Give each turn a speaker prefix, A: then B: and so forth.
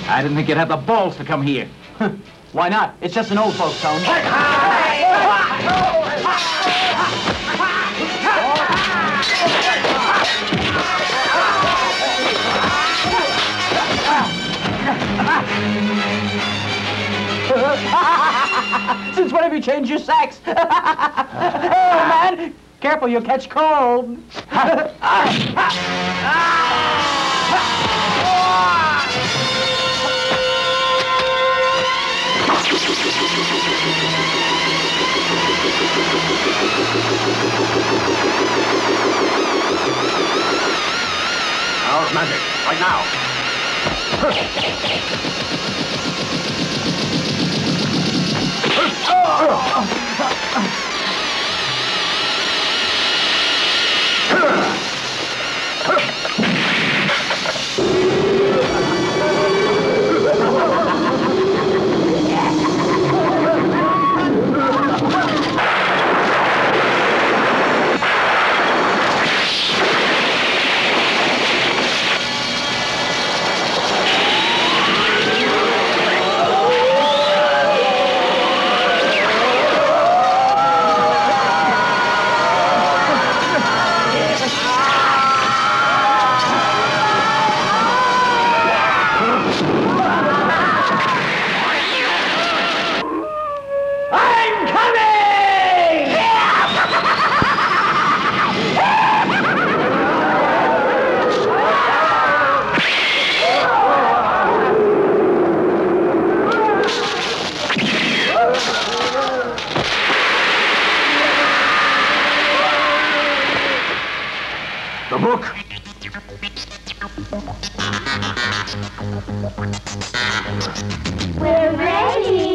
A: I didn't think you'd have the balls to come here.
B: Why not? It's just an old folks' home. Since when have you changed your sex? Oh, man! Careful, you'll catch cold.
C: How's magic? Right now.
A: The book.
D: We're ready.